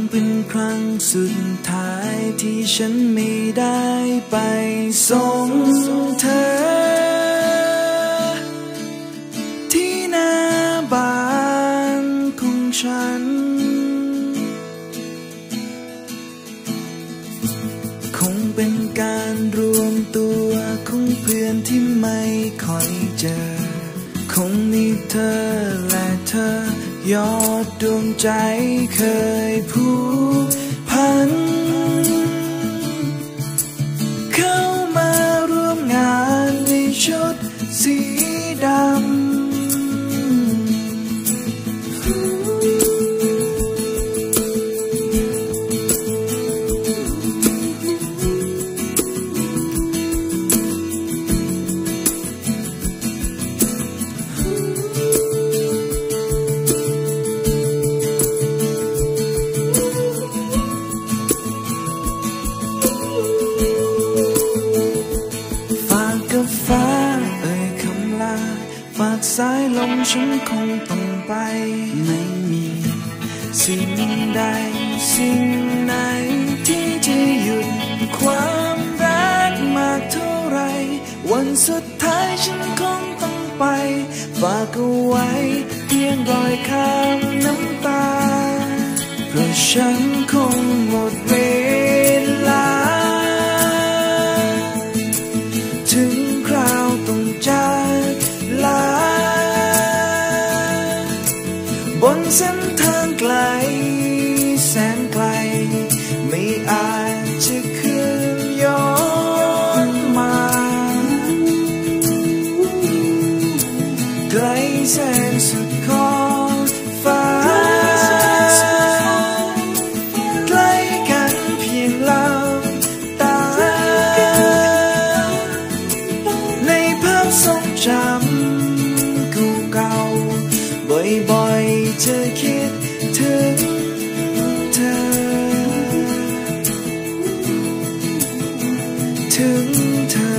เป็นครั้งสุดท้ายที่ฉันไม่ได้ไปส่งเธอที่หน้าบ้านของฉันคงเป็นการรวมตัวของเพื่อนที่ไม่ค่อยเจอคงมีเธอและเธอยอดดวงใจเคยผูกพันเข้ามาร่วมงานในชุดสีดำฟ้าเอ่ยคำลาฝากสายลมฉันคงต้องไปไม่มีสิ่งใดสิ่งไหนที่จะหยุดความรักมากเท่าไรวันสุดท้ายฉันคงต้องไปฝากเอาไว้เพียงรอยข้ามน้ำตาเพราะฉันคงหมดเวลาถึงคราวต้องจากลาบนเส้นทางไกลแสนไกลไม่อาจจะคืนย้อนมาไกลแสนสุดขอบฟ้าใกล้กันเพียงลำตาทรงจำเก่าๆบ่อยๆจะคิดถึงเธอถึงเธอ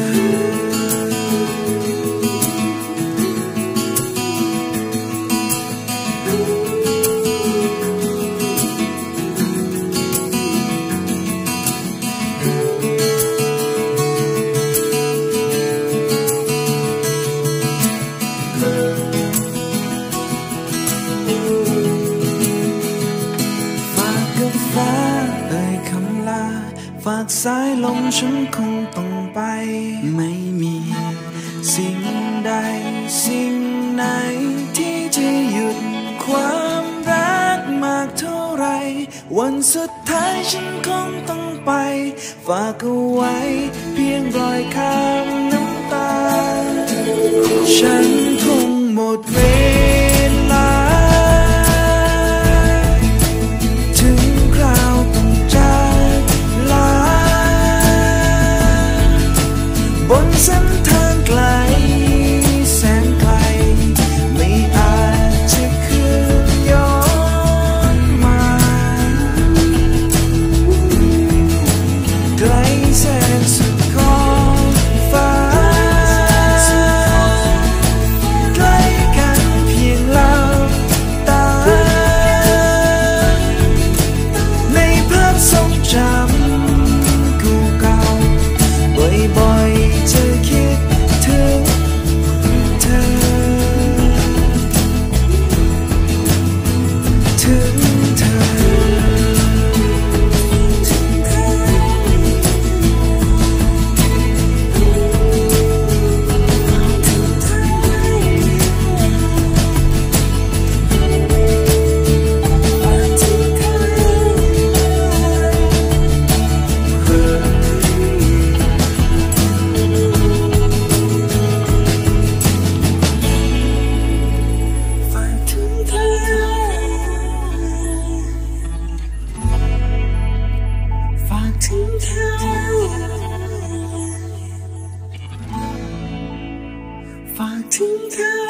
ฟ้าเอ่ยคำลาฝากสายลมฉันคงต้องไปไม่มีสิ่งใดสิ่งไหนที่จะหยุดความรักมากเท่าไรวันสุดท้ายฉันคงต้องไปฝากเอาไว้เพียงรอยข้ามน้ำตาฉันคงหมดเวลาบนเส้นทางไกลแสนไกลไม่อาจจะคืนย้อนมาไกลแสนสุดขอบฟ้าใกล้กันเพียงลำตาในภาพทรงจำเก่าๆบ่อยๆจะคิดถึงเธอถึงเธอฝากถึงเธอ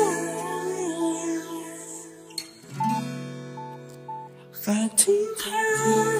ฝากถึงเธอ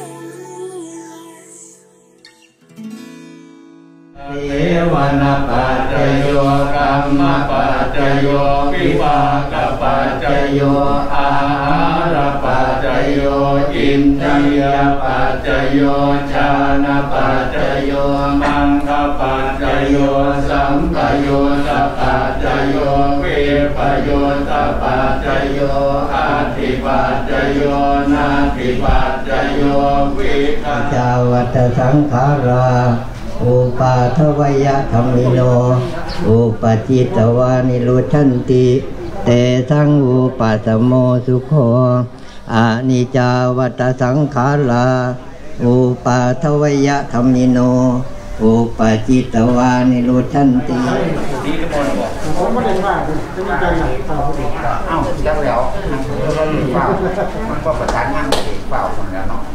เยวนาปัจจโยกัมมปัจจโยวิภาคปัจจโยอาหารปัจจโยจินทรียปัจจโยชานะปัจจโยมังคปัจจโยสัมปโยตปัจจโยวิปโยตปัจจโยอาทิปัจจโยนาทิปัจจโยวิคัจาวัตสังขาราอุปาทวยธรรมิโนอุปจิตวานิโรชันติเตสังอุปัสสโมสุโขอานิจจาวัตสังขาราอุปาทวยธรรมิโนอุปจิตวานิโรชันติผมไม่ได้ว่าจะมีใจหนักต่อผู้อื่นเอ้าจักแล้วเปล่ามันก็ประสานงานเปล่าคนแล้วเนาะ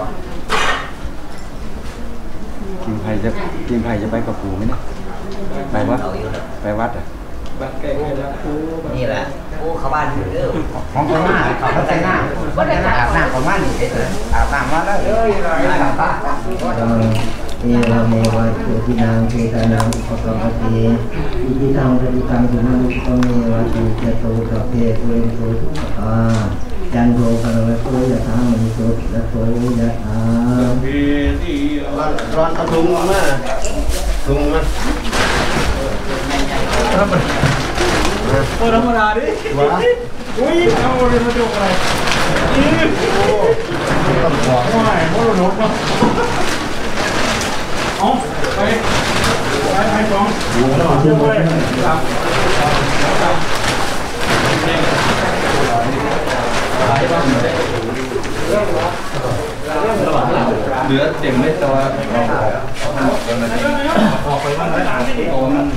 กินไผ่จะไปกับปู่ไหมเนี่ยไปวัดอ่ะบัตรแก่เงินแล้วครูนี่แหละโอ้เขาบ้านอยู่เด้อของคนหน้าเขาแต่งหน้าอาบน้ำของบ้านนี่อาบน้ำมาแล้วอาบน้ำเอวเมวะสุทินังเกตานังอุปกรณ์ติอิทิตังปฏิตังสุนันตุเมวะสุเจโตสัพเพปุเรนโตสัพพะจันโทปะระโสยะถามณิโสยะโสยะถาร้อนเอาถุงมาถุงมาโอ้ธรรมดาดิวะอุ้ยเอาเลยมาจกอะไรโอ้ต้องบอกว่าโอ้โหเนาะอ๋อไปสองเชื่อไว้เหลือเต็มไม่ตัวออกไปบ้างไหมโอ้มัน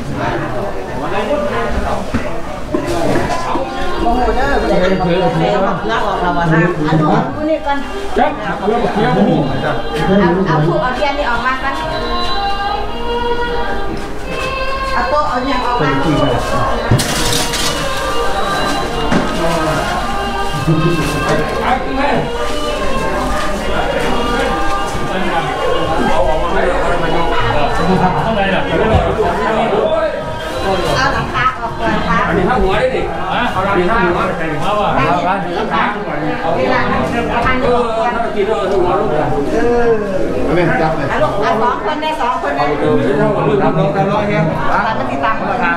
โมโหเด้อเดี๋ยวลากออกเราว่านะอันนู้นผู้นี้ก่อนจับเอาเรื่องเที่ยวโมโหเอาถูกเอาเทียนนี่ออกมากันเอาโต๊ะเอาเนี่ยออกมาเอาหลังคาออกก่อนครับอันนี้ข้าหัวได้ดิเอาด้านข้างหัวแต่งมาว่าเอาด้านข้างเวลาทานออกก่อนกินหัวลูกไม่จับเลยลูกเอา2 คนได้2 คนได้ทำลงร้อยเงี้ยตัดมันติดตามราคา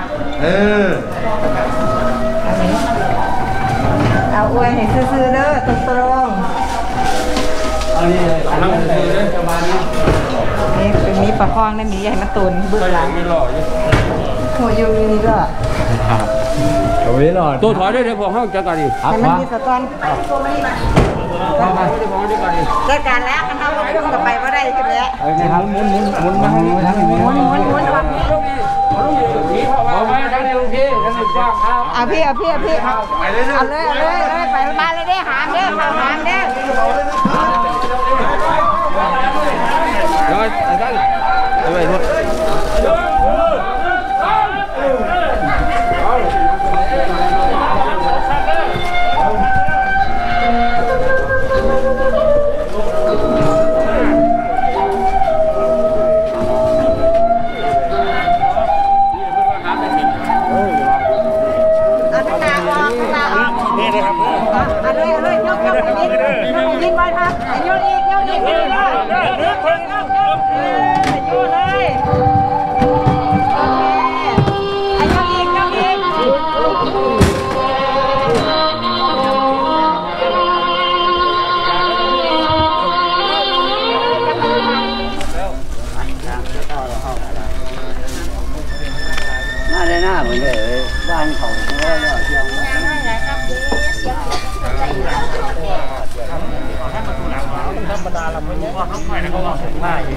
เอาอวยให้ซื่อๆเด้อตรงอันนี้นั่งซื้อเล่นประมาณนี้นี่เป็นมีปลาคองได้มีใหญ่มาตุนเบื่อหลังหัวยูนี่ก็โอ้ยหลอดตัวถอยได้เดี๋ยวผมเข้าจัดการดิให้มันมีสตอนตัวมันนี่มาจัดการแล้วกันเอาลูกพุ่งกับไปว่าได้ใช่ไหมนะครับหมุนมาให้หมุนเอาไว้ทั้งนี้ลูกพี่ทั้งนี้จ้างครับเอาพี่เอาเลยไปมาเลยได้หามเด้อเข้าหามเด้อ rồi đây vậy thôi ยิงไปครับโยนอีกอยู่เลยโอเคโยนอีกมาได้หน้าเหมือนเลยบ้านเขาก็เที่ยวธรรมดาเราไม่รู้ว่าเขาใครนะเขาว่าผมง่าย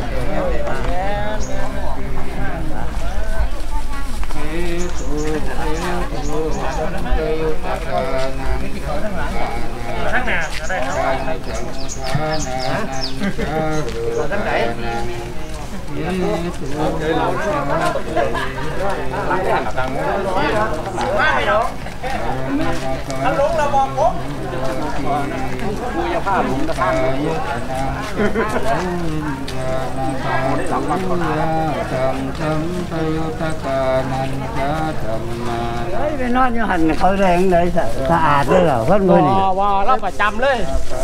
ทั้งหน้าได้ครับทั้งไหนว่าไม่หรอกถ้าลงเราบอกผมกูจะฆ่าผมจะฆ่าไปนอนอยู่หันเขาแรงเลยสะอาดเลยเหรอเพื่อนมือนี่ว่าเราประจำเลย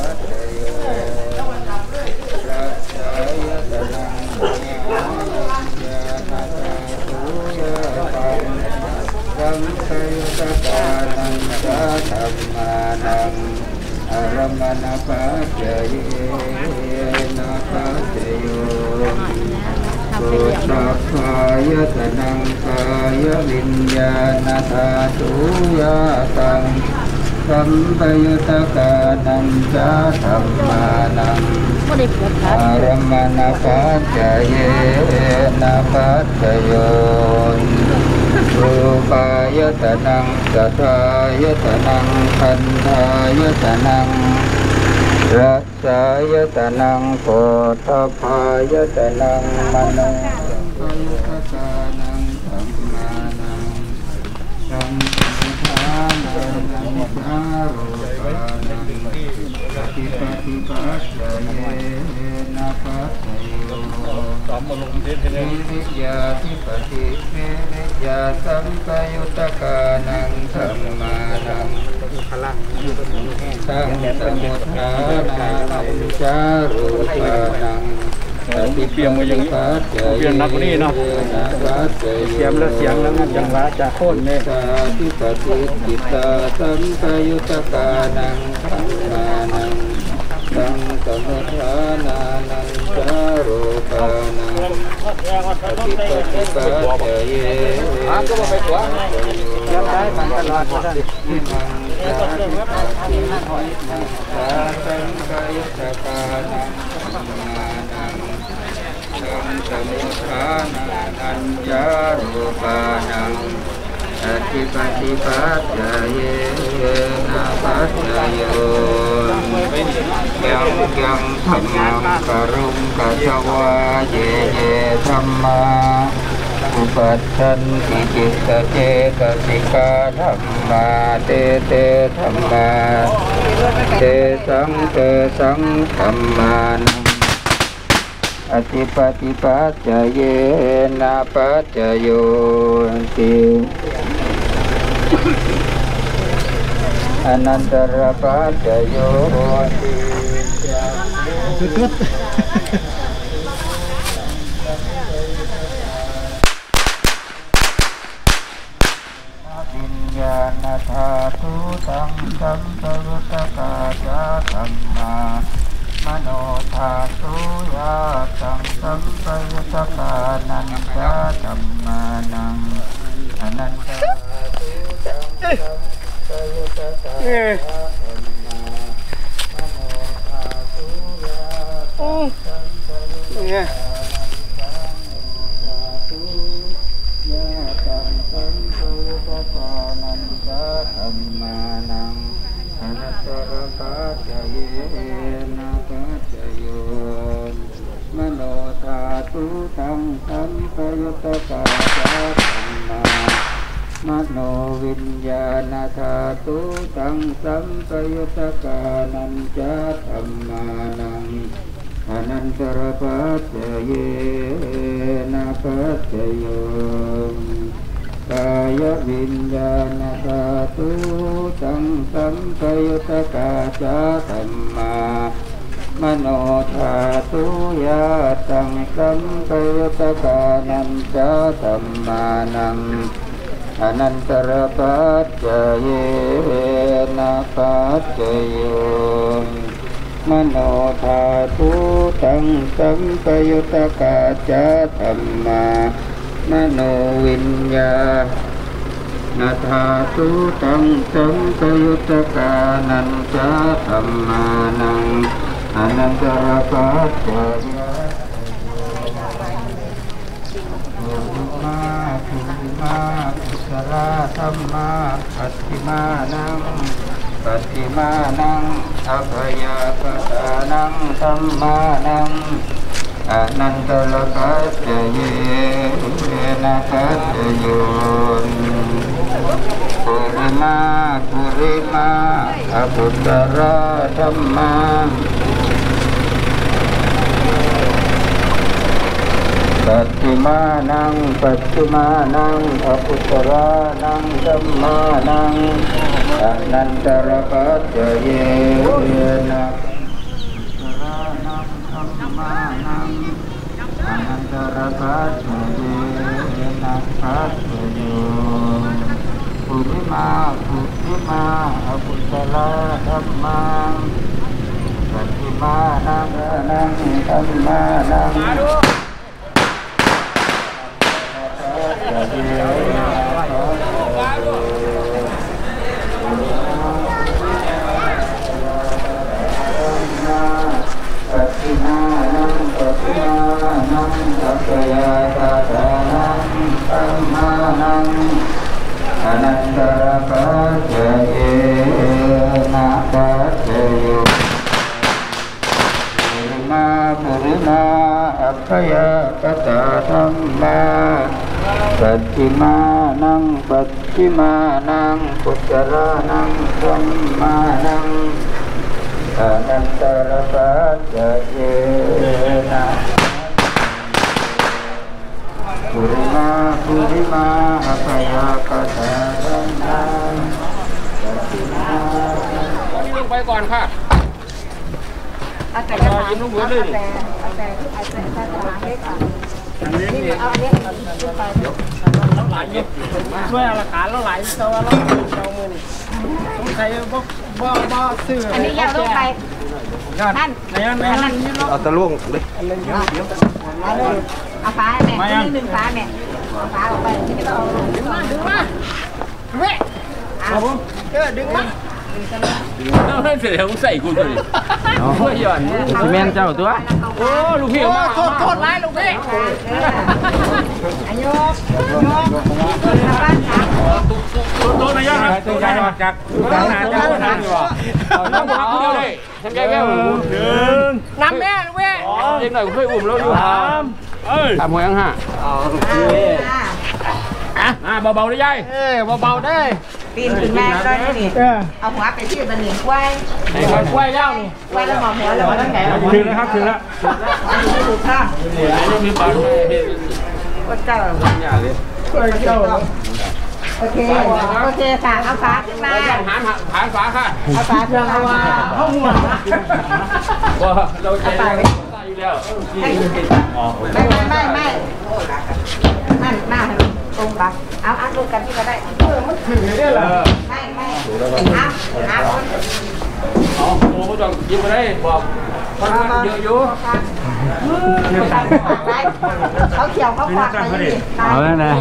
มปยุตตานังจะธรรมานังอารมณปัจจเยนะปัจจโยสุสัพพายตนังกายวิญญาณธาตุยะตังสัมปยุตตานังจะธรรมานังอารมณปัจจเยนะปัจจโยรูปายตนังสัทธายตนังขันธายตนังรัสสายตนังโพธพายตนังมโนปยุตตานังธัมมานังสัมพุทธานังนิจารูปานังปฏิปฏิปัสสะเยนะปัสสะโยวิริยาธิปติวิริยาสัมปยุตตานังธัมมานังสังสมุทฐานังจารุปานังเปียงมาอย่างเปียงนักนี่เนาะเสียงแล้วเสียงแล้วอย่างละจะโค่นเนี่ยที่ปฏิจิตาสัมปยุตตานังธัมมานังสังสมุทฐานังจารุปานังปฏิปฏิปัสสะเยก็มาไปตัวยังได้มันตลอดท่านสังกายุตตานังธัมมานังสังสมุทฐานังจารุปานังปฏิปฏิปัสสะเยนะปัสสะโยยังธรรมังกรุงกัจจวาเยธรรมาอุปัฏฐันติจิตเจตสิกาธรรมาเตธรรมาเตสังธรรมานังอธิปฏิปัสสะเยนะปัจจโยติอนันตรปัจจโยติวิญญาณธาตุตังสัมปยุตตาจะธัมมามโนธาตุยะตังสัมปยุตตานันจะธัมมานังอนันตธาตุตังสัมปยุตตาจะธัมมามโนธาตุยะตังสัมปยุตตานันจะธัมมานังอนัตตรปัจจเยนะปัจจโยมโนธาตุตังสัมปยุตตาจะธัมมามโนวิญญาณธาตุตังสัมปยุตตานันจะธัมมานังอนันตรปัจจเยนะปัจจโยกายวิญญาณธาตุตังสัมปยุตตาจะธัมมามโนธาตุยะตังสัมปยุตตานันจะธัมมานังอนันตรปัจจเยนะปัจจโยมโนธาตุตังสัมปยุตตาจะธัมมามโนวิญญาณธาตุตังสัมปยุตตานันจะธัมมานังอนันตรปัจจเยมากุศลธัมมาปัตติมานังอภยปทานังธัมมานังอนันตรปัจจเยนะปัจจโยปุริมาอภุตระธัมมาปัตติมานังอภุตระนังธัมมานังอนันตรปัจจเยนะอนันตรปัจจเยนะปัจจโยริมาปุริมาอปุสลาธัมมังปัจจิมานังนังธัมมานังปัจจิมานังปัจจิมานังสัพพยาตานังธัมมานังอนันตระปัจเจเยนะปัจเจโยปุริมาอัพพยากตาธัมมาปัจจิมานังปัจจิมานังปุจจารานังธัมมานังอนันตระปัจเจเยนะปุริมาอัพพยากตาธัมมาปัจจิมาลงไปก่อนค่ะเอาแต่จะถามเอาแต่เล็กอ่ะนี่เอาเล็กขึ้นไปหลายเยอะช่วยอาการเราหลายแต่ว่าเรามือนี่ต้องใช้บ่ซื้ออันนี้ยังลงไปนั่นเอาตะล่วงเลยเอาฟ้าแม่นี่หนึ่งฟ้าแม่เอาฟ้าออกไปดึงมาเว้ยเอาดึงมาเอาให้เสร็จแล้วใส่กูเลยเพื่อหย่อนซีเมนเจ้าตัวโอ้ลูกพี่มาโทษร้ายลูกพี่อายุบ้านขาตัวนายกตัวใหญ่จากตั้งนานเจ้าหน้าอยู่ต้องทำเดียวเลยทำแก้วน้ำแม่ลูกพี่ยังหน่อยเคยอุ่มแล้วอยู่ทำหัวยังห่าเบาๆได้ยัยเบาๆได้ปีนถึงแม่ได้นี่เอาหัวไปที่บันเหนียงกล้วยกล้วยแล้วนี่กล้วยแล้วหอมหัวแล้วตั้งแต่ถึงแล้วครับถึงแล้วถูกค่ะมีปากก็เจ้าโอเคค่ะเอาฟ้าขึ้นมาหาฟ้าค่ะเอาฟ้าขึ้นมาว่าห้องหัวว่าเราใจอยู่แล้วไม่นั่นหน้าตรงปะเอาลูกกันที่ก็ได้มันถึงเลยเหรอไม่เอาโอ้โหต้องยิ้มมาได้บอกคนเยอะอยู่เขาเขียวเขาขวดไปเอาแล้วนะ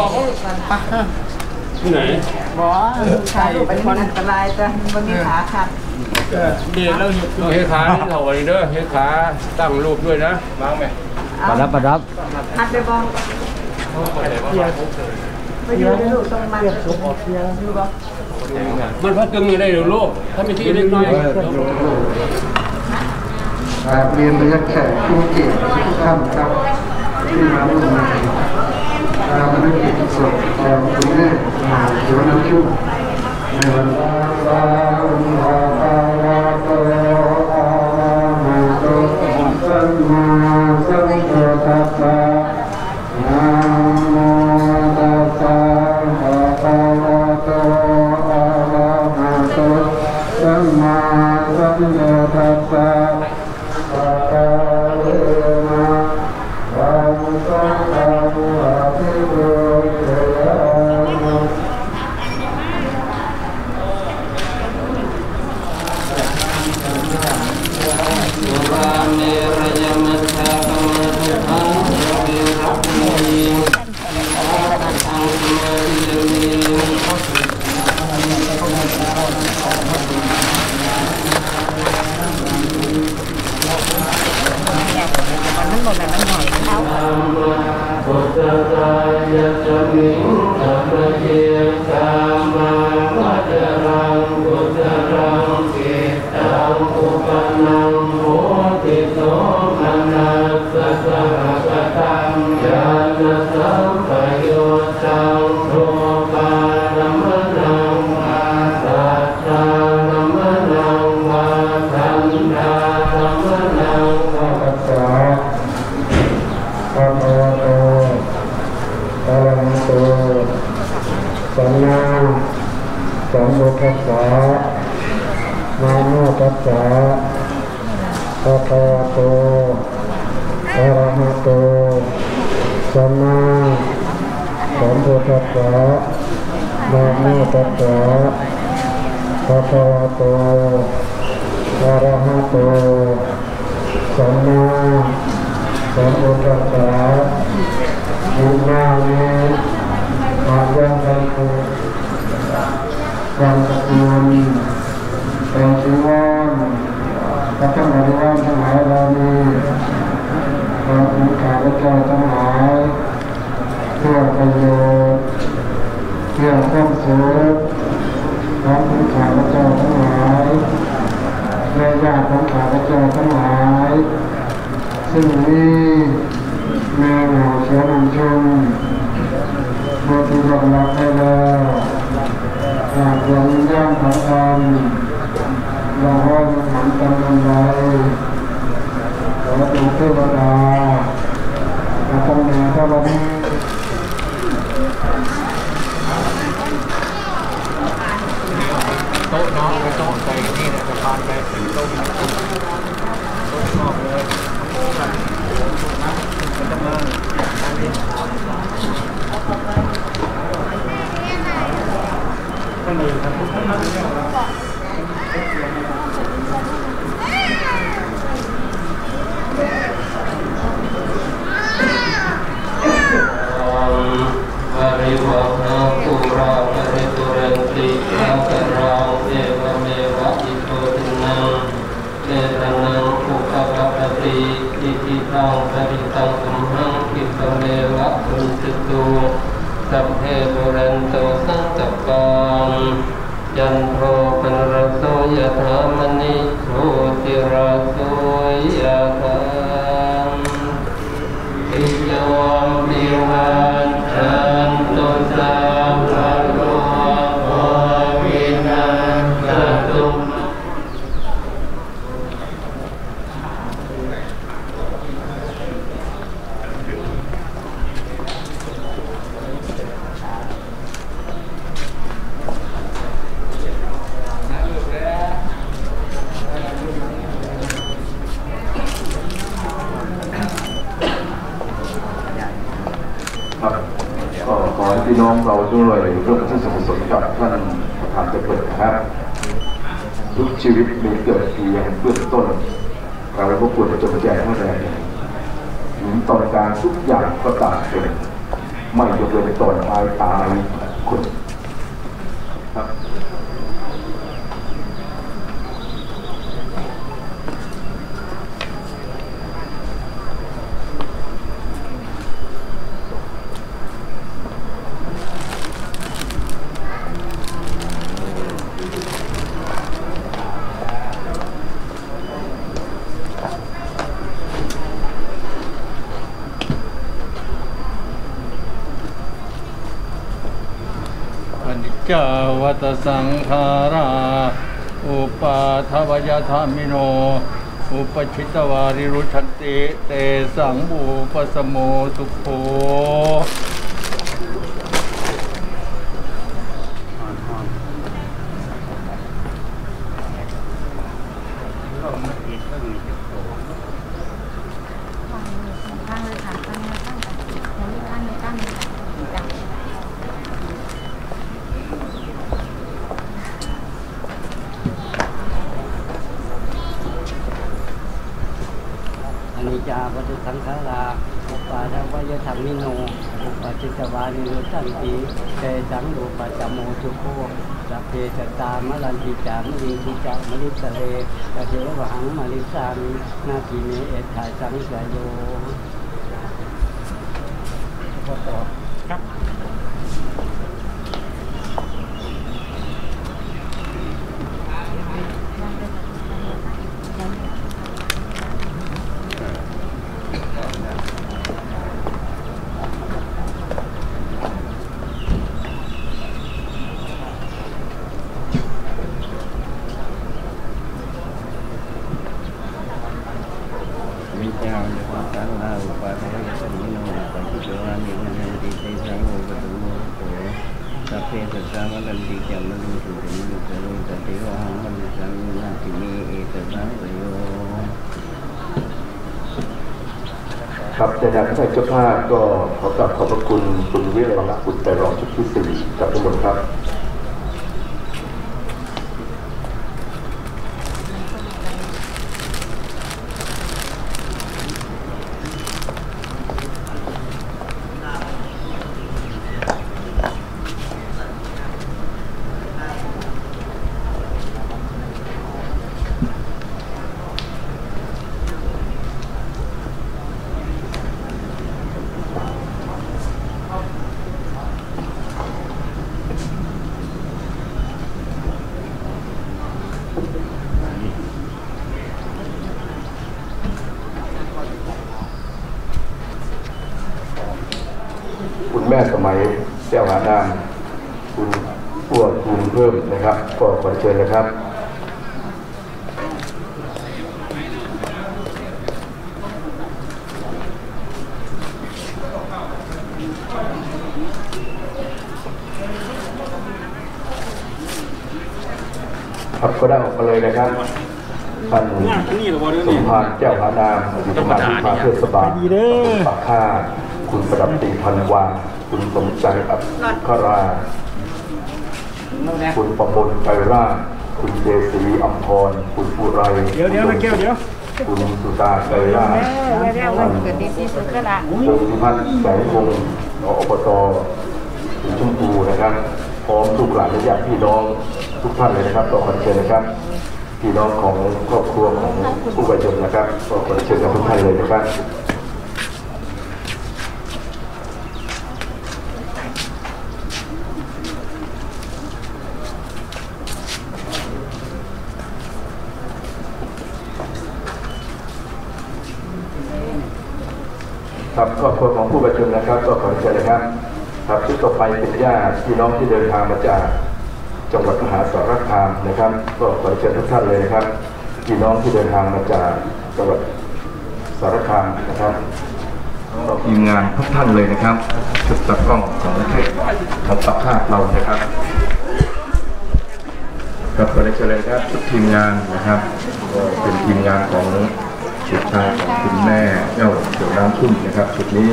ที่ไหนบอกถ่ายรูปเป็นอันตรายจ้ะมันมีขาขาดเดี๋ยวเราเฮ็ดขาที่เขาวันนี้เด้อเฮ็ดขาตั้งรูปด้วยนะมาไหมประดับหัดไปบอกไปดูในลูกตรงมันดูบ่มันพัดตึงอยู่ได้หรือลูกถ้ามีที่เล็กน้อยเรียนบรรยากาศผู้เกียรติทุกท่านครับที่มาร่วมงานภารกิจศพของคุณแม่เดี๋ยวน้ำชุ่มในวันลาลาลาโตอามาโตสัมมาสัมพุทธัสสะนะโมตัสสะภะคะวะโตอะระหะโตสัมมาสัมพุทธัสสะสัมมาสัมพุทธัสสะนะโมตัสสะภะคะวะโตอะระหะโตสัมมาสัมพุทธัสสะนะโมตัสสะภะคะวะโตอะระหะโตสัมมาสัมพุทธัสสะอิมานิอายังกันตุการกุศลเป็นชีวันพระธรรมบริวารทั้งหลายเหล่านี้พระผู้ข้าพเจ้าทั้งหลายเพื่อประโยชน์เพื่อความสุขของผู้ข้าพเจ้าทั้งหลายและญาติของข้าพเจ้าทั้งหลายซึ่งนี้แม่หน่อเชื้อน้ำชมเมื่อที่เรารับได้แล้วหากดวงวิญญาณของท่านเราให้มันหันกันกันไว้ขอดูเทวดาและต้องมีเทวดาโต๊ะน้องไปโต๊ะใจนี่เนี่ยจะพานไปถึงโต๊ะนอกเลยมันจะมาอันนี้ก็เลยครับวาริวะนาปุราปริปุเรนติอาคารังเอวเมวะอิโตตินังเอตังนังอุปปะปะติอิทิตังปริตังสุมหังกิปะเมวะอุนติตุสัพเพปุเรนโตสังกัปปังยันโทปนรโสยถามณิโชติราโสยถาอิโยมปิวันชันตุสัพพะโลกโควินัสสตุขอให้พี่น้องเราด้วยร่วมที่สมุทรสงครามท่านประธานจะเปิดครับทุกชีวิตมีเกิดเพียงเบื้องต้นเราก็ควรจะจงแจ้งให้แรงถึงตอนการทุกอย่างก็ต่างเป็นไม่ยกเว้นตอนตายคนครับจาวัตสังขาราอุปาทวยธรรมิโนอุปชิตวาริรุชันติเตสังบูปสโมสุโขจาวัตสังขาราอุปาทวยธรรมิโนอุปจิตวานิโรจันติเตสังรูปจโมจุโคสัพเพสตามะลันติจามะลิทิจามะลิสเลกะเทวหังมะลิสามินาทีเนเอถาสังสยโยครับครับในนามท่านเจ้าภาพก็ขอกราบขอบพระคุณคุณวิไลลักษณ์บุตรแต่รองชุดที่4จากทั้งหมดครับคุณแม่สมัยแก้วหานามคุณอ้วนคุณเพิ่มนะครับก็ขอเชิญนะครับครับก็ได้ออกมาเลยนะครับท่านสมภารแก้วหานามอยู่สมาชิกเทศบาลปากค่าคุณประดับตีพันวาคุณสมใจอัคราคุณประมลไกรราชคุณเจศรีอัมพรคุณปุไรเดี๋ยวคุณสุดาไกรราชท่านพงศ์พิพัฒน์แสงคงอบตคุณชมพูนะครับพร้อมลูกหลานและญาติพี่น้องทุกท่านเลยนะครับต่อคนเชิญนะครับพี่น้องของครอบครัวของผู้บาดเจ็บนะครับต่อคนเชิญทุกท่านเลยนะครับครับครอบครัวของผู้บาดเจ็บนะครับก็ขอเชิญนะครับครับชุดต่อไปเป็นญาติพี่น้องที่เดินทางมาจากจังหวัดมหาสารคามนะครับก็ขอเชิญทุกท่านเลยนะครับพี่น้องที่เดินทางมาจากจังหวัดสารคามนะครับทีมงานทุกท่านเลยนะครับชุดตัดกล้องของประเทศของปากคาดเรานะครับครับขอเชิญเลยครับชุดทีมงานนะครับก็เป็นทีมงานของชุดชายของคุณแม่เจ้าเกี่ยวน้ำชุ่มนะครับชุดนี้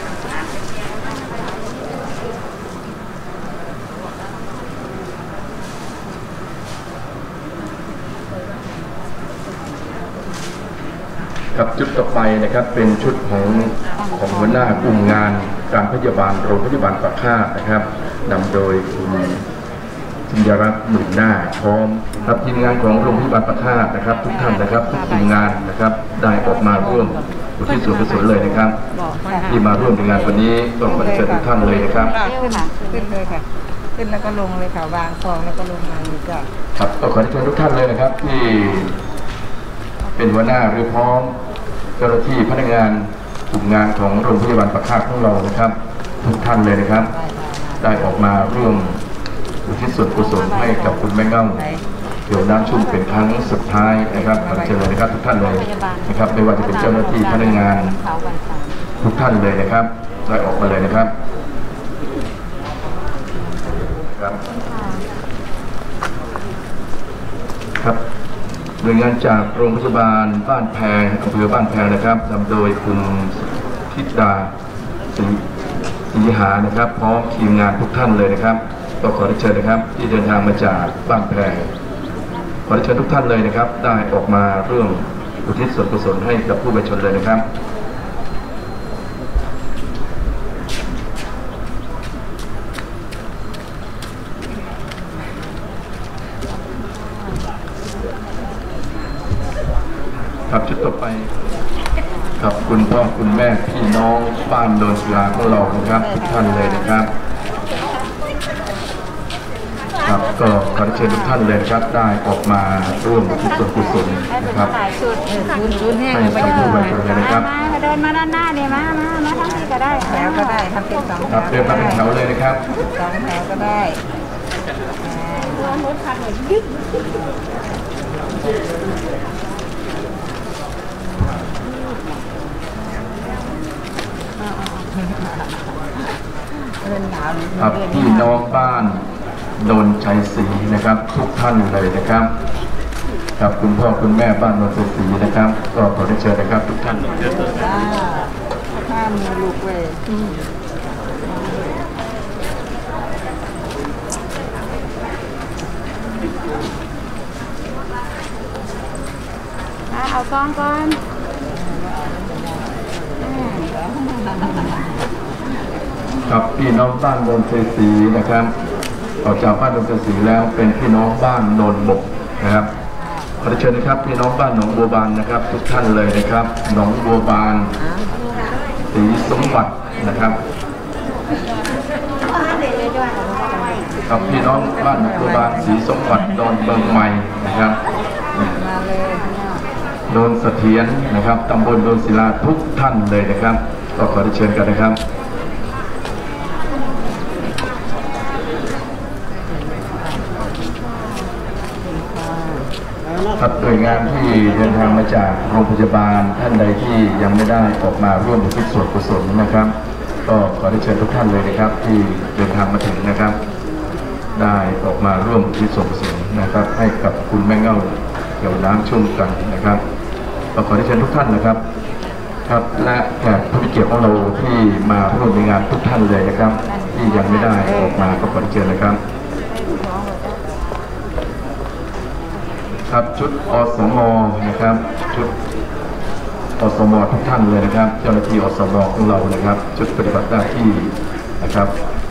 กับจุดต่อไปนะครับเป็นชุดของหัวหน้ากลุ่มงานการพยาบาลโรงพยาบาลปากคาดนะครับนำโดยคุณจินดารัตน์หมื่นหน้าพร้อมครับทีมงานของโรงพยาบาลปากคาดนะครับทุกท่านนะครับทุกทีมงานนะครับได้ออกมาร่วมอุทิศส่วนกุศลเลยนะครับที่มาร่วมในงานวันนี้ต้องขอเชิญทุกท่านเลยนะครับขึ้นเลยค่ะขึ้นแล้วก็ลงเลยค่ะวางซองแล้วก็ลงมาเลยจ้ะครับต้องขอเชิญทุกท่านเลยนะครับที่เป็นหัวหน้าหรือพร้อมเจ้าหน้าที่พนักงานกลุ่มงานของโรงพยาบาลปากคาดของเรานะครับทุกท่านเลยนะครับได้ออกมาร่วมอุทิศส่วนกุศลให้กับคุณแม่เง่าเกี่ยวน้ำชุ่มเป็นครั้งสุดท้ายนะครับขอเชิญเลยนะครับทุกท่านเลยนะครับไม่ว่าจะเป็นเจ้าหน้าที่พนักงานทุกท่านเลยนะครับได้ออกมาเลยนะครับครับหน่วยงานจากโรงพยาบาลบ้านแพงอำเภอบ้านแพงนะครับนำโดยคุณธิดาศรีหานะครับพร้อมทีมงานทุกท่านเลยนะครับก็ขอเชิญนะครับที่เดินทางมาจากบ้านแพงขอเชิญทุกท่านเลยนะครับได้ออกมาร่วมอุทิศส่วนกุศลให้กับผู้บาดเจ็บเลยนะครับครับชุดต่อไปกับคุณพ่อคุณแม่พี่น้องบ้านโดนศิลาของเรานะครับทุกท่านเลยนะครับครับก็ขอเชิญทุกท่านเลยครับได้ออกมาร่วมอุทิศส่วนกุศลนะครับให้กับผู้บาดเจ็บเลยนะครับเดินมาด้านหน้าเนี่ยมาทั้งนี้ก็ได้แล้วก็ได้ทำเป็น2 ครับเดินมาเป็นแถวเลยนะครับ 2แถวก็ได้รถคันหนึ่งยึดครับพี่น้องบ้านโดนชัยศรีนะครับทุกท่านเลยนะครับกับคุณพ่อคุณแม่บ้านโดนชัยศรีนะครับก็ขอเชิญนะครับทุกท่านมือลูกเว้ยเอากล้องก่อนครับพี่น้องบ้านโนนเศรษฐีนะครับออกจากบ้านโนนเศรษฐีแล้วเป็นพี่น้องบ้านโนนบกนะครับขอเชิญนะครับพี่น้องบ้านหนองบัวบานนะครับทุกท่านเลยนะครับหนองบัวบานศรีสมบัตินะครับครับพี่น้องบ้านหนองบัวบานศรีสมบัติดอนเบิงใหม่นะครับโดนเสถียรนะครับตำบลโดนศิลาทุกท่านเลยนะครับก็ขอเชิญกันนะครับครับหน่วยงานที่เดินทางมาจากโรงพยาบาลท่านใดที่ยังไม่ได้ออกมาร่วมอุทิศส่วนกุศลนะครับก็ขอเชิญทุกท่านเลยนะครับที่เดินทางมาถึงนะครับได้ออกมาร่วมอุทิศส่วนกุศลนะครับให้กับคุณแม่เง่าเกี่ยวน้ำชุ่มกันนะครับก็ขอเชิญทุกท่านนะครับครับและแขกผู้มีเกียรติของเราที่มาร่วมในงานทุกท่านเลยนะครับที่ยังไม่ได้ออกมาก็ขอเชิญนะครับครับชุดอสม.นะครับชุดอสม.ทุกท่านเลยนะครับเจ้าหน้าที่อสม.ของเรานะครับชุดปฏิบัติหน้าที่นะครับ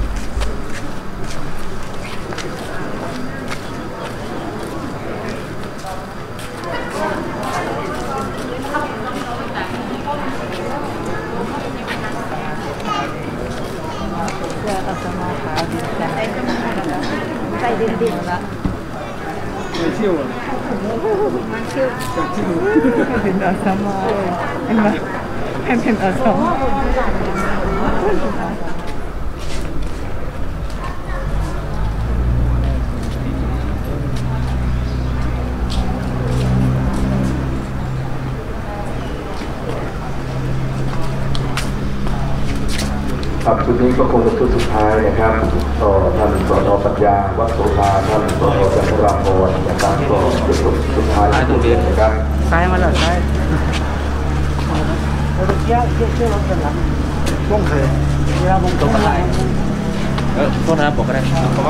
ใส่ดินๆละเชี่ยวมันเชี่ยวเป็นอาสมาเห็นไหมเป็นอาสมาครับชุดนี้ก็คงเป็นชุดสุดท้ายนะครับต่อท่านสน.ปัญญาวัดโสภาท่านสน.จันทราพรนะครับก็เป็นชุดสุดท้ายที่เรียนนะครับซ้ายมาแล้วซ้ายเกี่ยวรถกันหลังวงเคยเวลาวงตกอะไรโทษนะบอกก็ได้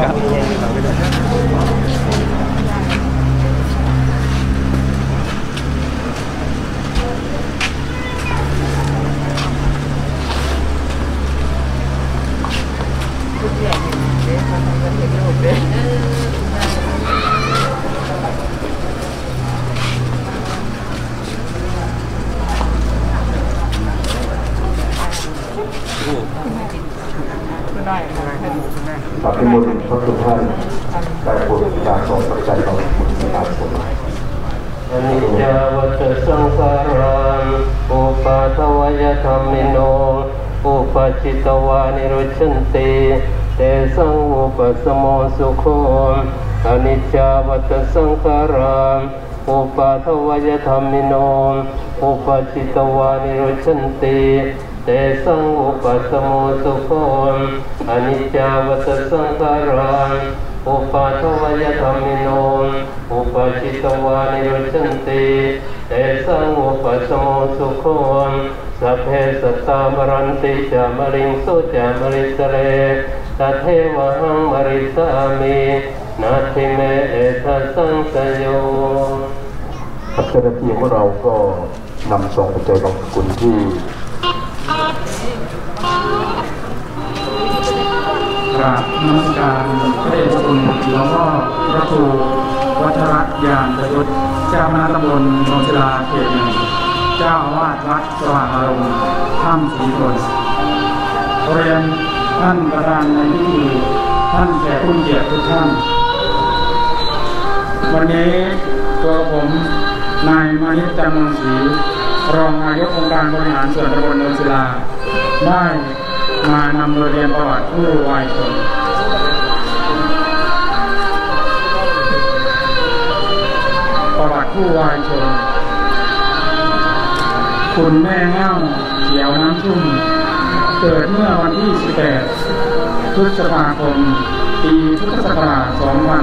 สัพพิมุตพระคุณท่านได้โปรดการสอนปัจจัยต่อการผลอนิจจาวัฏสังขารังอุปาทวยธรรมิโนอุปจิตวานิรุชันติเตสังอุปสโมสุโขอนิจจาวัฏสังขารังอุปาทวยธรรมิโนอุปจิตวานิรุชันติเตสังอุปสโมสุโขอนิจจาวัฏสังขารังอุปาทวยธรรมิโนอุปจิตวานิรุชันติเตสังอุปสโมสุโขสัพเพสัตตามรันติจามริงสุจามริสเรตัเทวะหังมริสามินาทิเมเอทัสสังสโยเจ้าหน้าที่ของเราก็นำส่งปัจจัยของคุณที่กราบนมัสการพระเดชพระคุณหลวงพ่อพระครูวัชรยานประยุทธ์เจ้าคณะตำบลโนนศิลาเขต 1เจ้าอาวาสวัดสว่างอารมณ์ถ้ำศรีทนเรียนท่านประธานในพิธีท่านแขกผู้มีเกียรติทุกท่านวันนี้ตัวผมนายมานิต จันทร์เมืองศรีรองนายกองค์การบริหารส่วนตำบลโนนศิลาได้มานำเรียนประวัติผู้วายชนประวัติผู้วายชนคุณแม่เง่าเขียวน้ำชุ่มเกิดเมื่อวันที่ 18 พฤษภาคม ปีพุทธศักราช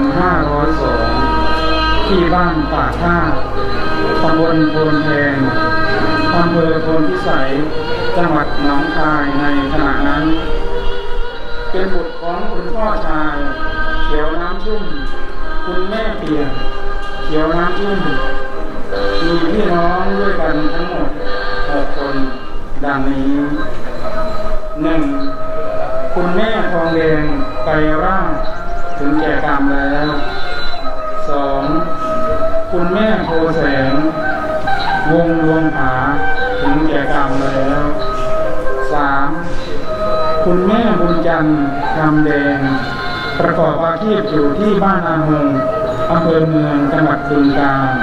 2502 ที่บ้านป่าท่าตำบลโพนแพงอำเภอโพนพิสัยจังหวัดหนองคายในขณะนั้นเป็นบุตรของคุณพ่อชายเขียวน้ำชุ่มคุณแม่เปียเขียวน้ำชุ่มมีพี่น้องด้วยกันทั้งหมด6 คนดังนี้ 1. คุณแม่ทองแดงไปร่างถึงแก่กรรมแล้ว 2. คุณแม่โพแสงวงดวงผาถึงแก่กรรมแล้ว 3. คุณแม่บุญจันทร์คำแดงประกอบอาชีพอยู่ที่บ้านอาหงอำเภอเมืองจังหวัดบึงกาฬ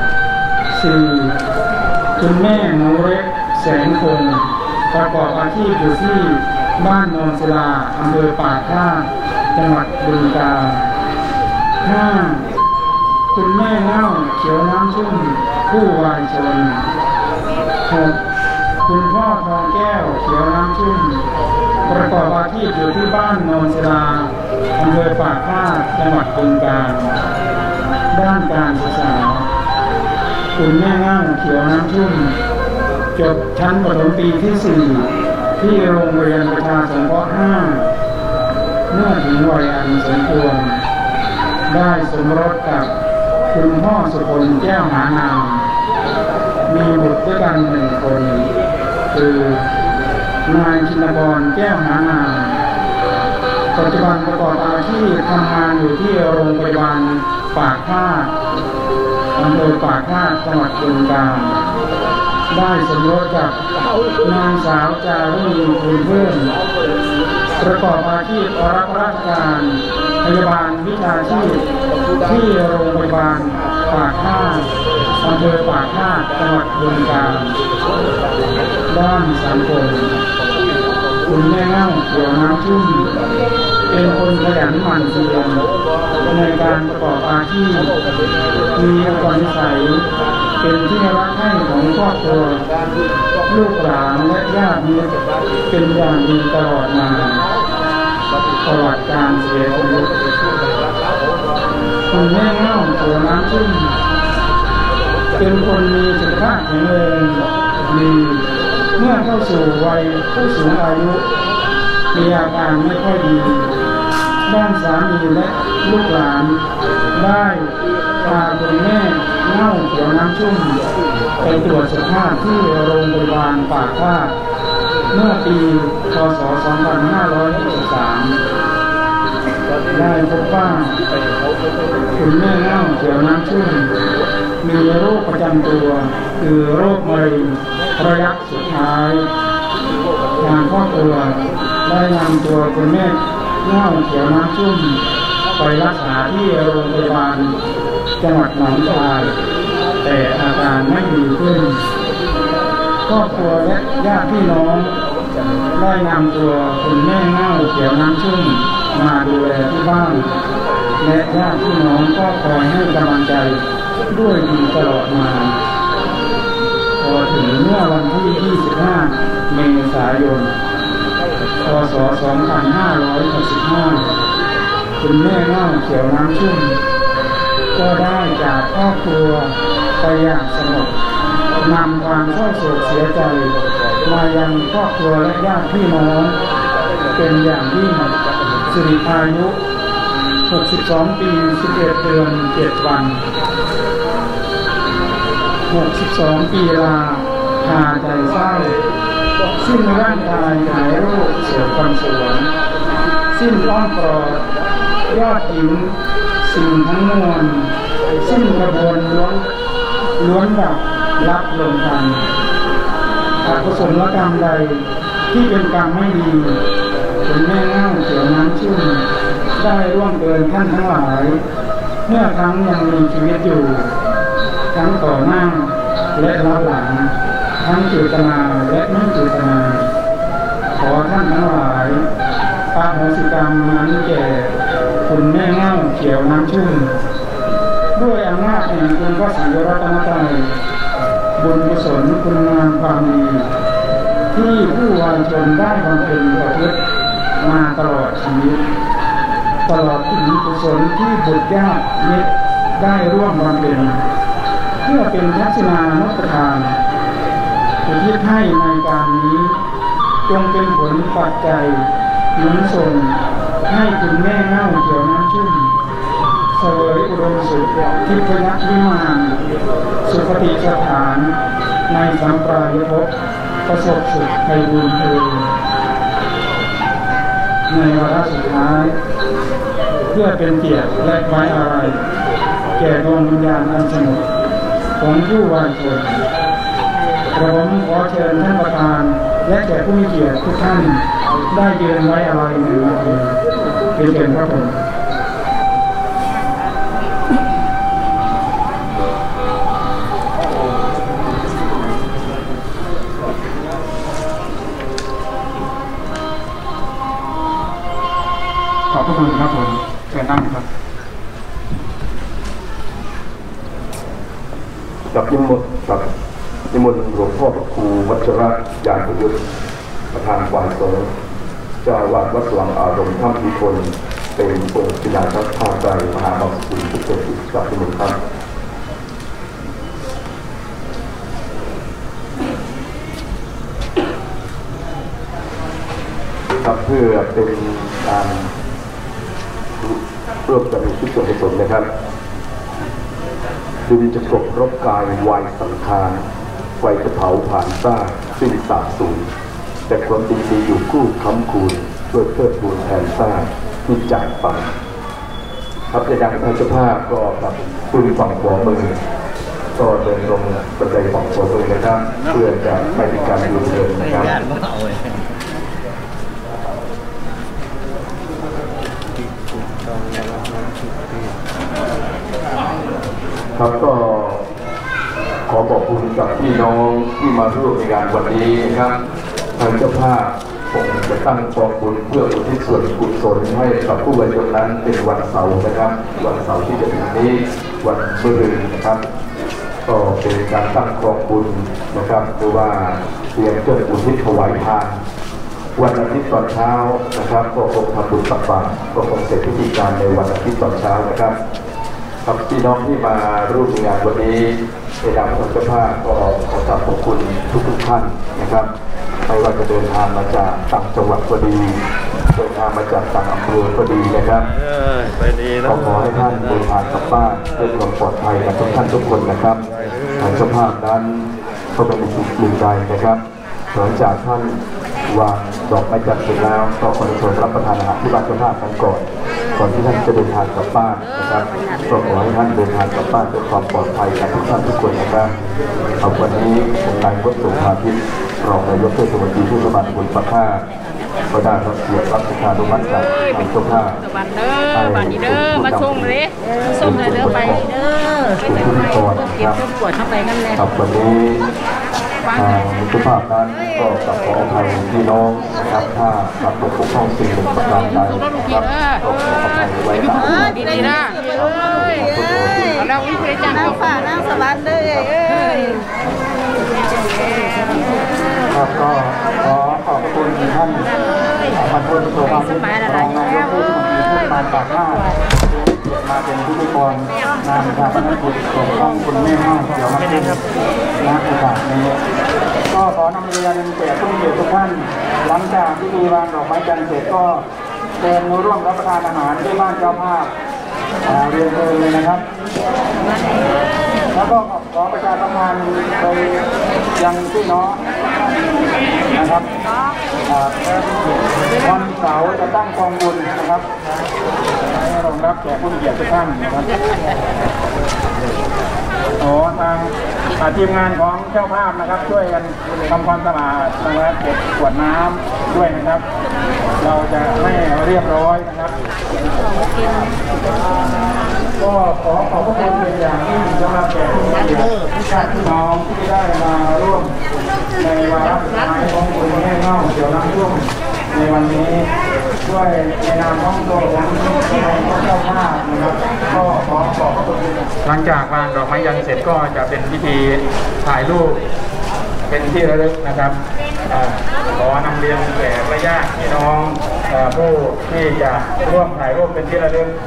4. คุณแม่หนูเล็กแสงคงประกอบอาชีพอยู่ที่บ้านโนนศิลาอำเภอปากคลาดจังหวัดบึงกาฬ 5. คุณแม่เน่าเขียวน้ำชุ่มผู้วายชน 6. คุณพ่อทองแก้วเขียวน้ำชุ่มประกอบอาชีพอยู่ที่บ้านโนนศิลาอำเภอปากคลาดจังหวัดบึงกาฬ ด้านการศึกษาคุณแม่เน่าเขียวน้ำชุ่มจบชั้นประถมปีที่ 4 ที่โรงเรียนประชาสงเคราะห์ 5 เมื่อถึงวัยอันสมควรได้สมรสกับคุณพ่อสุพลแก้วหานามมีบุตรด้วยกัน1 คนคือนายชินกรแก้วหานามปัจจุบันประกอบอาชีพทำงานอยู่ที่โรงพยาบาลปากคลาดอำเภอปากคลาดจังหวัดบึงกาฬได้สมรสกับนางสาวจารุณีคุณเพิ่มประกอบอาชีพรับราชการพยาบาลวิชาชีพที่โรงพยาบาลปากคลาดอำเภอปากคลาดจังหวัดบึงกาฬ ด้านสังคมคุณแม่เน่าเขียวน้ำชุ่มเป็นคนขยันหมั่นเพียรในการประกอบอาชีพมีอุปนิสัยเป็นที่รักใคร่ของครอบครัวลูกหลานและญาติมิตรเป็นอย่างดีตลอดมาประวัติการเสียชีวิตคุณแม่เน่าเขียวน้ำชุ่มเป็นคนมีสุขภาพแข็งแรงดีเมื่อเข้าสู่วัยผู้สูงอายุมีอาการไม่ค่อยดีด้านสามีและลูกหลานได้พาคุณแม่เน่าเขียวน้ำชุ่มไปตรวจสุขภาพที่โรงพยาบาลปากคลาดเมื่อปีพ.ศ. 2523ได้พบว่าคุณแม่เน่าเขียวน้ำชุ่มมีโรคประจำตัวคือโรคมะเร็งระยะสุดท้ายทางครอบครัวได้นำตัวคุณแม่เน่าเขียวน้ำชุ่มไปรักษาที่โรงพยาบาลจังหวัดหนองคายแต่อาการไม่ดีขึ้นครอบครัวและญาติพี่น้องได้นำตัวคุณแม่เน่าเขียวน้ำชุ่มมาดูแลที่บ้านและญาติพี่น้องก็คอยให้กำลังใจด้วยดีตลอดมาพอถึงเมื่อวันที่ 25 เมษายน พ.ศ. 2565 คุณแม่เน่าเขียวน้ำชุ่มก็ได้จากครอบครัวไปอย่างสงบนำความเศร้าโศกเสียใจมายังครอบครัวและญาติพี่น้องเป็นอย่างยิ่งสิริอายุ 62 ปี 11 เดือน 7 วัน 62 ปีลาพาใจเศร้าสิ้นร่างกายหายโรคเสียความสวยสิ้นอ้อมกอดยอดหญิงสิ่งทั้งมวลสิ้นกระบวนล้วนดับรับลงทันอกุศลกรรมใดที่เป็นกรรมไม่ดีคุณแม่เน่าเขียวน้ำชุ่มได้ร่วงเกินท่านทั้งหลายเมื่อครั้งยังมีชีวิตอยู่ทั้งต่อหน้าและรับหลังทั้งเจตนาและไม่เจตนาขอท่านทั้งหลายอโหสิกรรมนั้นแก่คุณแม่เน่าเขียวน้ำชุ่มด้วยอำนาจแห่งคุณพระศรีรัตนตรัยบุญกุศลคุณงามความดีที่ผู้วายชนได้บำเพ็ญประพฤติมาตลอดชีวิตตลอดถึงกุศลที่บุตรญาติมิตรได้ร่วมบำเพ็ญเพื่อเป็นทักษิณานุปทานอุทิศให้ในการนี้จงเป็นผลปัจจัยหนุนส่งให้คุณแม่เง่าเขียวน้ำชุ่มเสวยอุดมสุขทิพยวิมานสุขติสถานในสัมปรายภพประสบสุขในบุญเถิดในวาระสุดท้ายเพื่อเป็นเกียรติและไว้อาลัยแก่ดวงวิญญาณอันสงบของผู้วายชนผมขอเชิญท่านประธานและแขกผู้มีเกียรติทุกท่านได้ยืนไว้อาลัยหนึ่งนาทีเป็นเกียรติครับผมขอบคุณครับผมเชิญนั่งครับกับนิมนต์หลวงพ่อพระครูวัชระยานประยุทธ์ประธานฝ่ายสงฆ์เจ้าอาวาสวัดสว่างอารมณ์ถ้ำพิคนเป็นองค์ศิลาทัศน์ภาคใจมหาบางสกุลทุกคนกับนิมนต์ครับเพื่อเป็นการร่วมกันทุกส่วนผสมนะครับจึงจะกบรบกายวัยสังขารไฟจะเผาผ่านซ่าสิ้นสาบสูญแต่ความดีมีอยู่คู่ค้ำคูณช่วยเพิ่มพูนแทนซ่าที่จากฝั่งครับในดังท่านเจ้าภาพก็กับคุณฝั่งขวามือก็เดินลงบันไดฝั่งขวามือนะครับเพื่อจะไม่มีการยืนเดินนะครับครับก็ขอบอกคุณกับพี่น้องที่มาร่วมในงานวันนี้นะครับทางเจ้าภาพคงจะตั้งกองบุญเพื่ออุทิศส่วนกุศลให้กับผู้บริจาคนั้นเป็นวันเสาร์นะครับวันเสาร์ที่จะถึงนี้วันมะรืนนะครับก็เป็นการตั้งกองบุญนะครับหรือว่าเตรียมเครื่องอุทิศถวายทานวันอาทิตย์ตอนเช้านะครับก็คงทำบุญตักบาตรก็คงเสร็จพิธีการในวันอาทิตย์ตอนเช้านะครับครับพี่น้องที่มาร่วมงานวันนี้ในนามของเจ้าภาพก็ขอขอบคุณทุกท่านนะครับไม่ว่าจะเดินทางมาจากต่างจังหวัดก็ดีเดินทางมาจากต่างอำเภอก็ดีนะครับก็ขอให้ท่านเดินทางกลับบ้านด้วยความปลอดภัยกับทุกท่านทุกคนนะครับทางเจ้าภาพนั้นก็เป็นสิ่งอื่นใดนะครับหลังจากท่านวางดอกไม้จันทร์เสร็จแล้วก็ขอเชิญรับประทานอาหารที่บ้านเจ้าภาพกันก่อนที่ท่านจะเดินทางกลับบ้านนะครับก็ขอให้ท่านเดินทางกลับบ้านด้วยความปลอดภัยกับทุกท่านทุกคนนะครับเอาวันนี้ผมนายวัฒน์สุภาพิษรองนายกเทศมนตรีเทศบาลตำบลปะค่าก็ได้รับเกียรติรับประทานอนุมัติจากทางเจ้าภาพบันนี้เด้อมาส่งเลยส่งเลยเด้อไปเด้อเป็นผู้ก่อนครับปวดเข้าไปนั่นแหละครับวันนี้ทางเจ้าภาพนั้นก็ขออภัยพี่น้องนะครับถ้าขับรถปกป้องสิ่งหนึ่งประการใดนะครับก็ขออภัยไว้ตามดีนะเราวิเศษจังเราฝ่านั่งสวรรค์เลยครับก็ขอบคุณท่านบรรพบุรุษรองนายกเทศมนตรีเทศบาลปากท่ามาเป็นพิธีกรงานชาปนกิจของต้องคุณแม่ห้องเขียวน้ำชุ่มณโอกาสนี้ก็ขอนำเรียนแก่ผู้มีเกียรติทุกท่านหลังจากพิธีวางดอกไม้จันทร์เสร็จก็เชิญร่วมรับประทานอาหารที่บ้านเจ้าภาพเรียนเชิญเลยนะครับแล้วก็ขอประชาสัมพันธ์ไปยังพี่น้องนะครับวันเสาร์จะตั้งกองบุญนะครับให้รองรับแขกผู้มีเกียรติทุกท่านนะครับทางทีมงานของเจ้าภาพนะครับช่วยกันทำความสะอาดนะครับเก็บขวดน้ำด้วยนะครับเราจะให้เรียบร้อยนะครับก็ขอขอบคุณเป็นอย่างยิ่งสำหรับแขกผู้มีเกียรติพี่น้องที่ได้มาร่วมในวาระสุดท้ายของคุณแม่เง่าเขียวน้ำท่วมในวันนี้ด้วยในนามของตัวผมเจ้าภาพนะครับก็ขอขอบคุณหลังจากวางดอกไม้ยันเสร็จก็จะเป็นพิธีถ่ายรูปเป็นที่ระลึกนะครับขอนำเรียนแก่ญาติพี่น้องผู้ที่จะร่วมถ่ายรูปเป็นที่ระลึก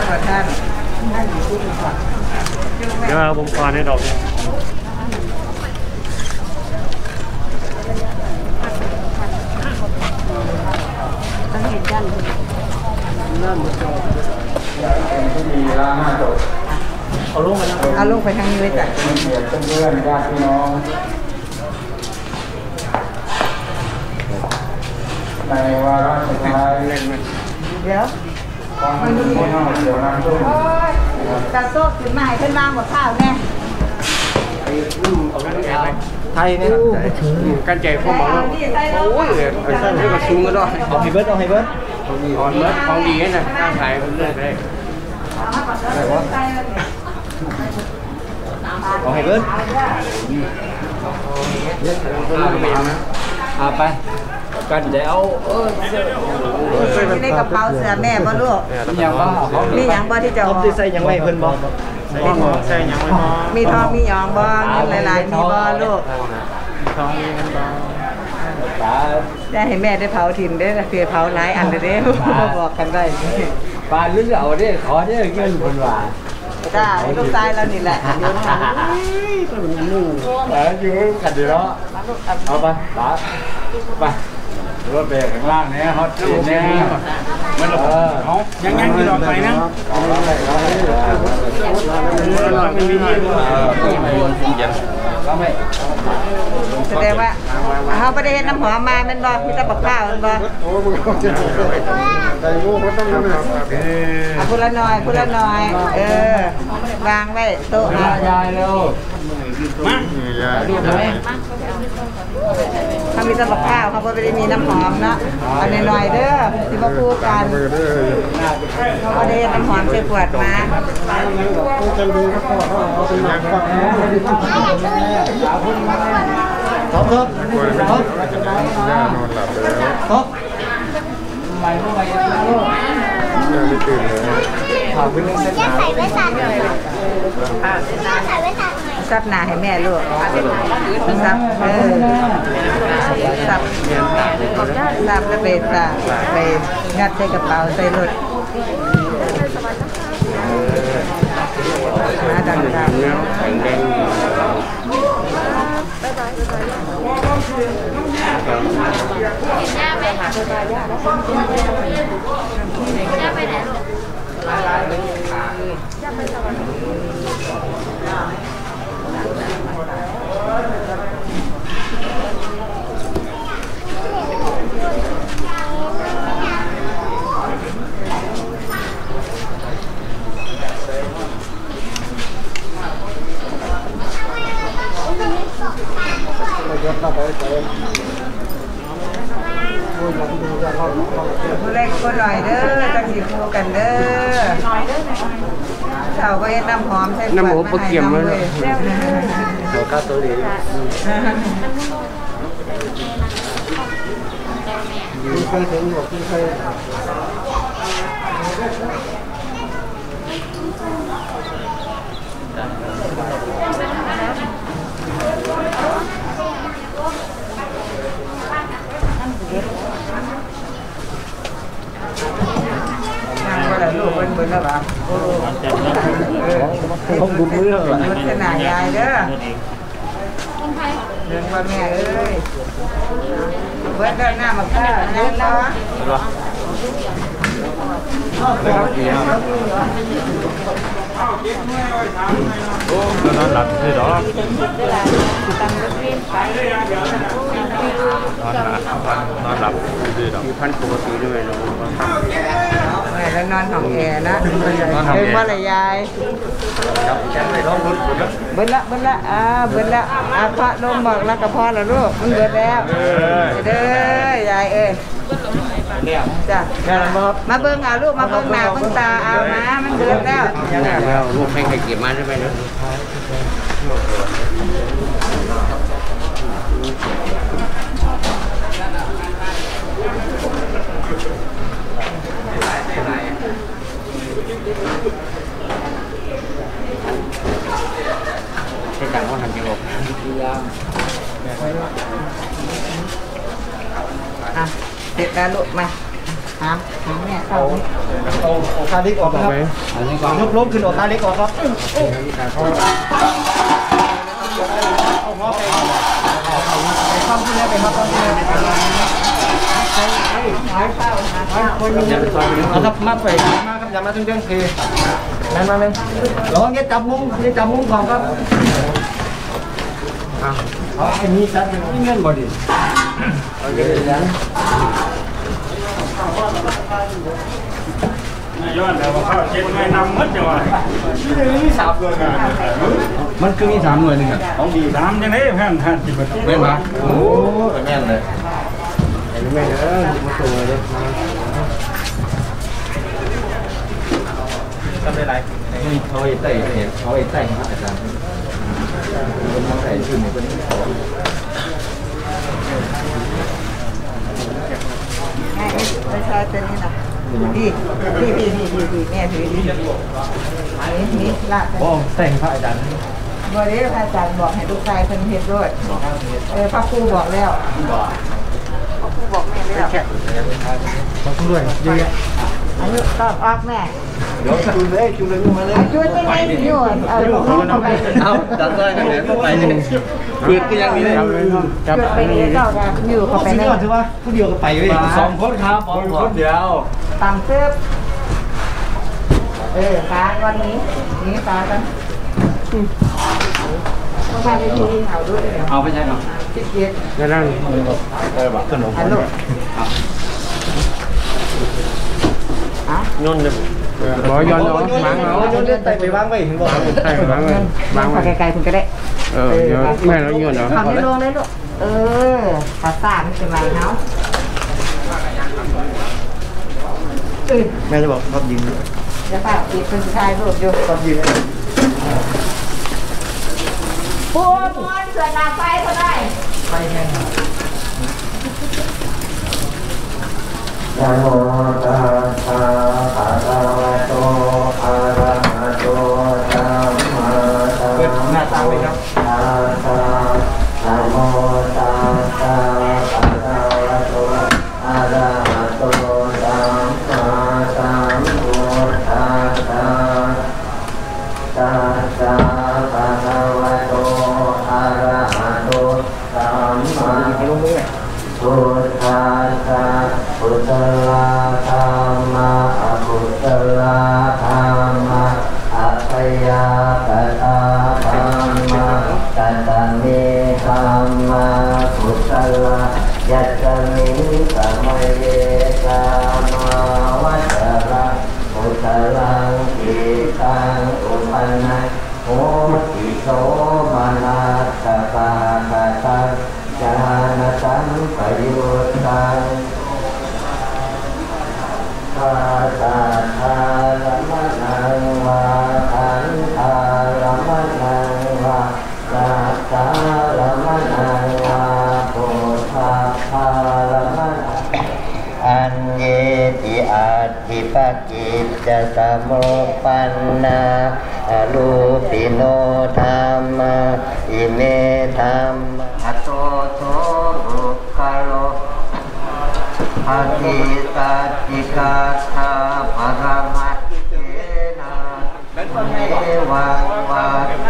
กับท่านเดี๋ยวผมขอในดอกต้องเห็นยันที่มีร้านหน้าจบเอาลงไปทางนี้เลยจ้ะเพื่อนญาติพี่น้องในวาระสุดท้ายเดี๋ยวมันมีเดี๋ยวน้ำท่วมกระโซกขึ้นมาให้ขึ้นมาหมดข้าวแน่ไทยเนี่ยกันใจพวกหมอโอ้ยไอ้ท่านให้กระซุ้งก็ได้เอาให้เบิร์ดของดีนะข้าวขายเรื่อยไปเอาให้เบิร์ดเอาไปกันจะเอาอยู่ในกระเป๋าเสื้อแม่บ่ลูกมีอย่างบ่ที่จะเอาใส่ยังไงเพิ่นบ่ใส่ยังไงบ่มีทองมีหยองบ่เงินหลายๆมีบ่ลูกทองมีเงินบ่ได้ให้แม่ได้เผาถิ่นได้เพียเผาหลายอันเลยเด้บอกกันได้ปลาลึกเอาเด้ขอเด้เงินเพิ่นว่าจ้าลูกชายแล้วนี่แหละอยู่กันดีเนาะเอาไปไปรถเบรกข้างล่างเนี่ยฮอตเนี่ยมันยังอยู่ดอกไปนะแสดงว่าเขาไม่ได้เห็นน้ำหอมมาเป็นบ่มีแต่บักข้าวเป็นบ่พูดละหน่อยวางไว้โต๊ะยายเร็วมาเขามีแต่บักข้าวเขาไม่ได้มีน้ำหอมนะอันหน่อยเด้อที่มาพูดกันเขาไม่ได้น้ำหอมใส่ขวดมาครับไม่ไม่ไม่ตื่นเลยถามเรื่องเส้นหนาใส่ไว้ตัดซับหนาให้แม่ลูกซับซับแล้วไปงัดใส่กระเป๋าใส่รถมาดังๆไปไหนลูผู้เล็กผู้หน่อยเด้อจังสิคู่กันเด้อเขาก็เฮ็ดน้ำหอมใส่น้ำหอมปลาเค็มเลยเขาข้าวตัวดีเคยถึงบอกเคยลูกเป็นเบิ้ลแล้วป่ะต้องดูมือเหรอมันขนาดยายเด้อเดินว่าแม่เอ้ยเบิ้ลเดินหน้ามาข้าเดินแล้วนอนหลับคือหรอนอนหลับคือหรอพันปกติด้วยเนาะแล้วนอนห้องแอร์นะเป็นว่าอะไรยายเบิ้ลละเบิ้ลละพระลงบอกแล้วกับพ่อแล้วลูกมันเบิ้ลแล้วเด้อยายเอ้ยจ้ะมาเบิ้งเอาลูกมาเบิ้งหน้าเบิ้งตาเอามามันเบิ้ลแล้วลูกให้ใครเก็บมาได้ไหมเนาะใช้จังว่าหันกิโลเสร็จแล้วลูกมาหามเนี่ยเอาเอาคาเล็กออกครับยกล้มขึ้นออกคาเล็กออกครับไปข้ามที่แล้วไปข้ามที่แล้วเอาครับมาไปมาครับอย่ามาตึ้งๆคือนั่นมาเลยลองเงี้ยจับมุ้งก่อนครับเอาไอ้นี่จับนี่เงินบ่ดิเอาเยอะยังย้อนแต่ว่าข้าวเช็ดไม่นำมัดจังหวะนี่สามเลยกันมันคือมี3 หน่วยนึงอ่ะต้องดี3จังได๋แพงท่านสิบ่แม่นปะโอ้แม่นเลยแม่นเด้อมาตัวเลยทำได้ไรนี่เขาไอ้ไต่ครับอาจารย์เขาใส่ชุดนี้คนนี้ไม่ใช่ตัวนี้นะดีแม่ถือดีนี่ลาดโอ้แต่งพระอาจารย์บริเวณอาจารย์บอกให้ลูกชายเพิ่นเฮ็ดด้วยพระครูบอกแล้วพระครูบอกแม่แล้วขอบคุณด้วยเยอะแยะอันนี้ตอบออกแม่เดี๋ยวจูนเลยมาเลยจูนยังไงอยู่ลูกเข้าไปเอาจัดได้กันเลยไปเลยคือก็ยังมีเลยจุดไปนี้เจ้าก็อยู่เข้าไปนี่ถือว่าผู้เดียวก็ไปเลย2 คนครับ2 คนเดียวตามเสื้อฟ้าก้อนนี้ฟ้ากันต้องมาที่นี่เอาด้วยเอาไปใช่เนาะคิดเย็นนั่นแบบขนมฮัลโหลนนเลยบ่ย้อนเนาะมังเนาะนนไปวางไว้เห็นบ่ใช่วางไกลๆคุณก็ได้เดี๋ยวแม่เราย้อนเนาะทำให้ลงเลยลูกภาษาไม่เป็นไรเนาะแม่จะบอกครับยิงจะฝากอีกคนสุดท้ายลูกอยู่ครับยิงปูนเสือหนาไฟเขาได้ไฟแห้งนะโมตัสสะภะคะวะโตอะระหะโตสัมมาสัมพุทธัสสะนะโมตัสสะภะคะวะโตอะระหะโตสัมมาสัมพุทธัสสะตัสสะภะคะวะโตอะระหะโตสัมมาพุทธัสสะพุทธลาธัมมาพุทธลาธัมมาอัปยาปตาธัมมาตัตเมธัมมาพุทธลายัตมิงสมัยเยกามาวะสระพุทธลังกิตังอุปนัยโหติโสมานัสสะปะกะตังญาณสัมปยุตตังภาษาธารมะนังวาขันธารมะนังวาสัจจารมะนังวาโพธาธารมะนังอันเยติอาทิปกิจจะสมุปปันนาอรูปิโนธรรมะอิเมธรรมะโตโสรุคโลอธิสัจจิกาธาปรมัตถ์เยนะเอวังวัต